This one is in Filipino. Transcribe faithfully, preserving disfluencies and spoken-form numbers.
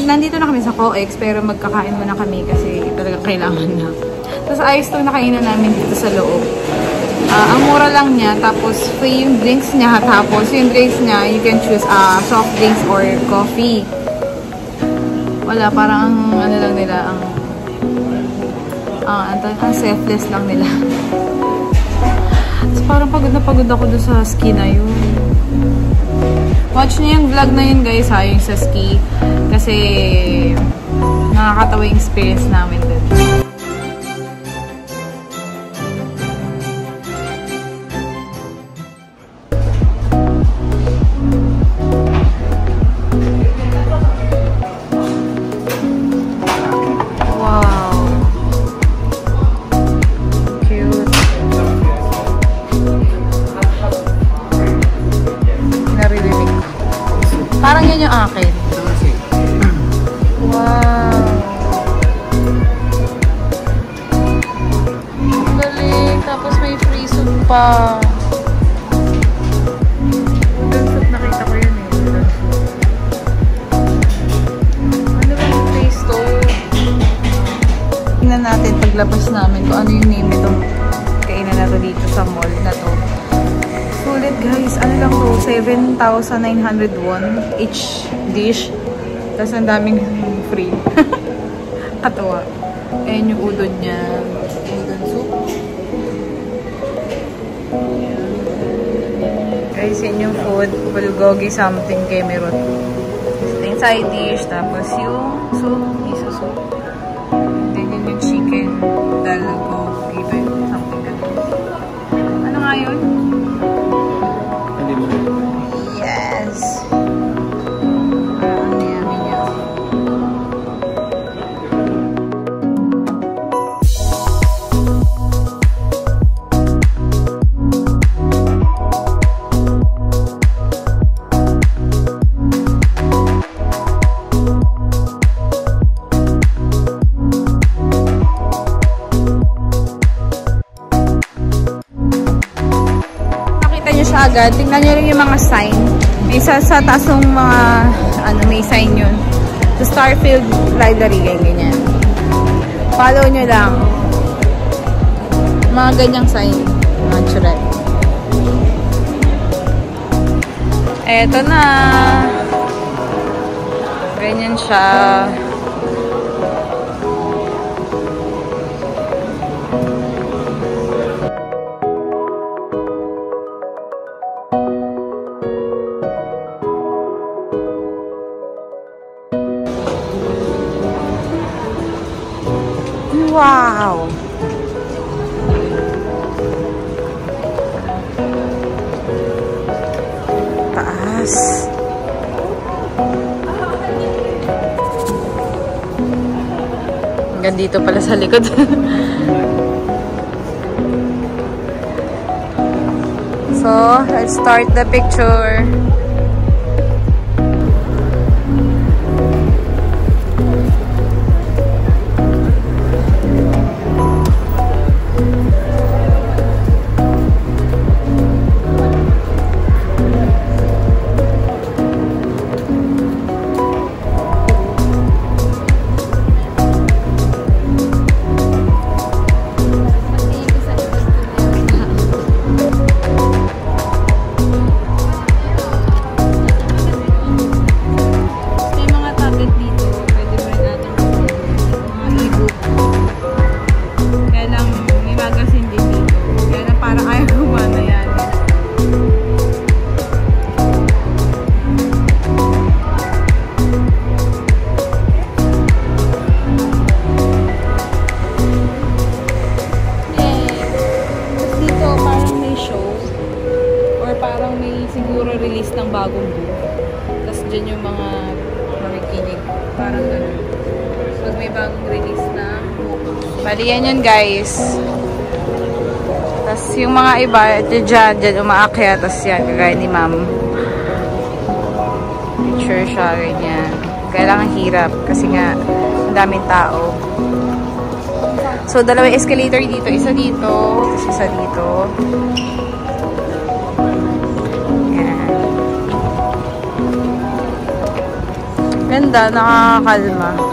nandito na kami sa COEX, pero magkakain muna kami kasi talaga kailangan na. Tapos ayos itong nakainan namin dito sa loob. Uh, ang mura lang niya, tapos free yung drinks niya, tapos yung drinks niya, you can choose uh, soft drinks or coffee. Wala, parang ang ano lang nila, ang ang, ang, ang selfless lang nila. Tapos parang pagod na pagod ako doon sa ski na yun. Watch niyo yung vlog na yun guys ha, yung sa ski. Kasi nakakatawa yung experience namin doon. Parang yan yung akin. Wow. Galing. Tapos may free soup pa. Udon soup. Nakita ko yun eh. Ano ba yung taste to? Tingnan natin paglabas namin kung ano yung name itong kainan na to dito sa mall na to. Sulit guys, ano lang to, seven thousand nine hundred won each dish. Tapos ang daming free. Katawa. Ayan yung udon niya. Udon soup. Guys, yun yung food. Bulgogi something kay meron. Ito yung side dish. Tapos yung soup. Miso soup. Then yun yung chicken. Dalgogi. Something ganun. Ano nga yun? Yes. Parang yummy niya. Agad. Tingnan nyo rin yung mga sign. May isa sa taas ng mga ano, may sign yun. The Starfield Library, ganyan. Follow nyo lang. Mga ganyang sign. Natural. Eto na. Ganyan siya. Wow! Taas. Hanggang dito pala sa likod. So, let's start the picture. Release ng bagong book. Tapos dyan yung mga makikinig. Parang gano'n. Pag may bagong release na book. Bali yan yun guys. Tapos yung mga iba, dyan, dyan umaakyat. Tapos yan, kagaya ni ma'am. Picture siya, ganyan. Kailangan hirap. Kasi nga, ang daming tao. So, dalawang escalator dito. Isa dito. Tapos isa dito. ganda, nakakalma.